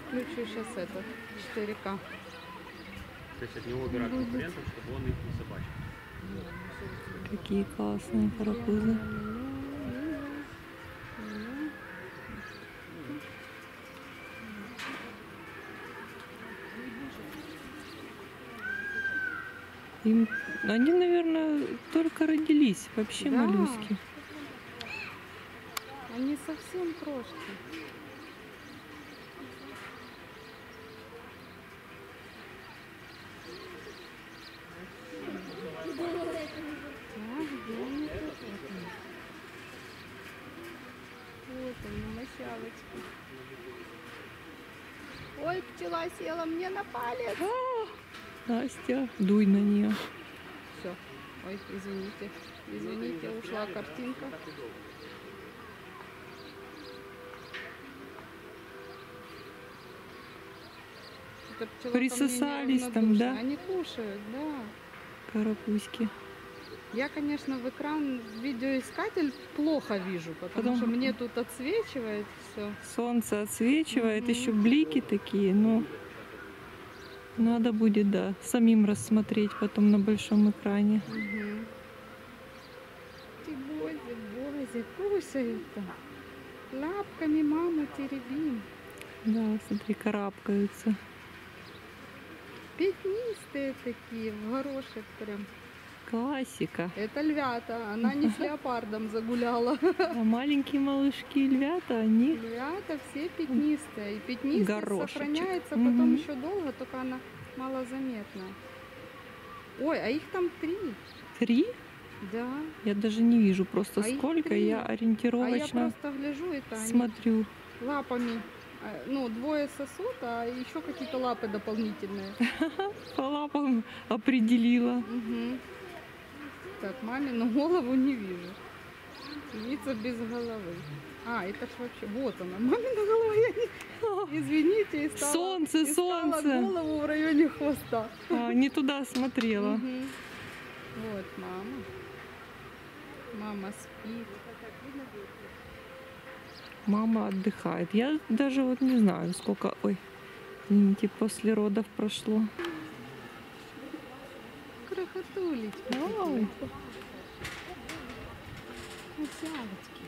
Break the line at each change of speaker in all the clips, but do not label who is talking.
включу сейчас этот 4К.
То есть от него убирать конкурентов, чтобы он их не собачил.
Какие классные карапузы. Они, наверное, только родились, вообще
Да.
моллюски.
Они совсем крошки. Вот они, мощалочки. Ой, пчела села мне на палец.
Настя, дуй на нее.
Все. Ой, извините. Извините, ушла картинка. Эта пчела ко мне
Присосались там,
неравнодушна.
да?
Они кушают, да.
Карапузьки.
Я, конечно, в экран видеоискатель плохо вижу, потому что мне тут отсвечивает все.
Солнце отсвечивает, еще блики такие, но надо будет, да, самим рассмотреть потом на большом экране.
Ты бози, кушают-то. Лапками маму теребим.
Да, смотри, карабкаются.
Пятнистые такие, в горошек прям.
Классика.
Это львята, она не с леопардом загуляла.
А маленькие малышки львята, они
Львята все пятнистые. И пятнистость
горошечек.
сохраняется потом еще долго, только она малозаметна. Ой, а их там 3.
3?
Да.
Я даже не вижу просто
А их
сколько,
3.
я
А я
ориентировочно
просто гляжу, это они
смотрю.
лапами. Ну, 2 сосут, а еще какие-то лапы дополнительные.
По лапам определила.
Угу. Так, мамину голову не вижу. Птица без головы. А, это ж вообще... Вот она, мамина голова. Я не... Извините, и стала,
Солнце,
и стала
солнце.
голову в районе хвоста.
Не туда смотрела.
Мгм. Вот мама. Мама спит.
Мама отдыхает. Я даже вот не знаю, сколько, ой, извините, после родов прошло.
Крохотулечки.
Ой.
Мусялочки.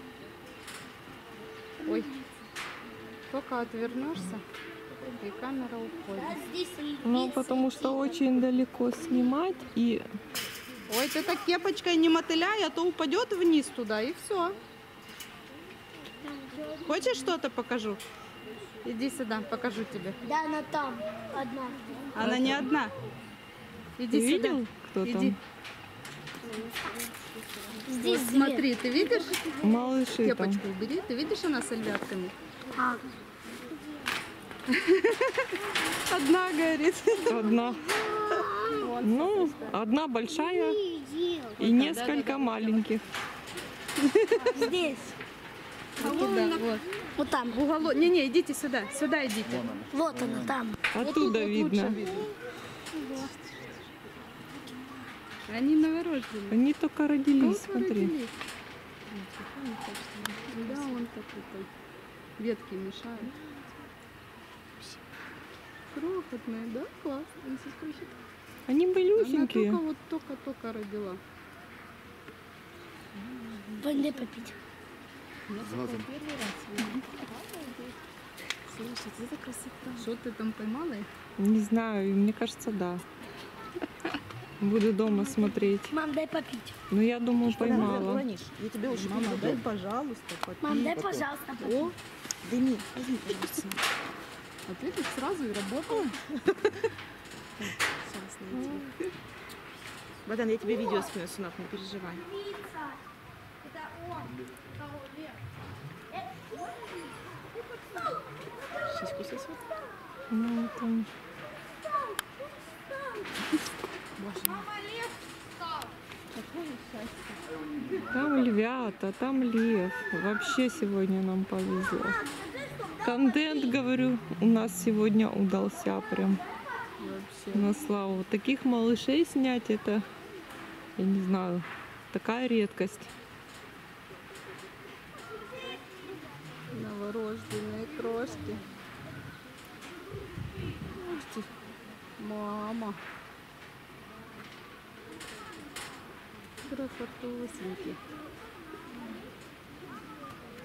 Ой, только отвернешься, и камера уходит.
Ну, потому что очень далеко снимать и...
Ой, ты так кепочкой не мотыляй, а то упадет вниз туда, и все. Хочешь что-то покажу? Иди сюда, покажу тебе.
Да, она там одна.
Она не одна. Иди
Ты
сюда.
видел, кто
Иди.
там?
Здесь
Вот смотри, ты видишь?
Малыши там.
Кепочку убери. Ты видишь, она с львятками?
А,
Одна горит.
Одна. Ну, одна большая
видел.
и несколько маленьких.
Здесь.
Да, вот.
Вот там.
В уголок. Не-не, идите сюда. Сюда идите.
Вот она там.
Оттуда
Вот
видно.
лучше видно. Они новорожденные.
Они только родились,
Только
смотри.
родились. Да, он такой. Ветки мешают. Крохотные, да? Класс.
Они
Она
малюсенькие.
только вот только родила.
Пойди попить.
Первый раз вижу. Слушай, это красота. Что ты там поймала их?
Не знаю, мне кажется, да. Буду дома смотреть.
Мам, дай попить.
Но я думаю, поймала.
Я тебе очень
Мама, дай, пожалуйста, попей.
Мам, дай, пожалуйста, попить.
О,
Дыми, возьми, пожалуйста.
а ты тут сразу и работала.
Сейчас найти. Богдан, я тебе видео скину, сынок, не переживай.
Это он.
Сиську сосет.
Ну, там... Там львята, там лев. Вообще сегодня нам повезло. Контент, говорю, у нас сегодня удался прям
Вообще.
на славу. Таких малышей снять, это, я не знаю, такая редкость.
Новорожденные крошки.
Пусти.
Мама. Красотусеньки.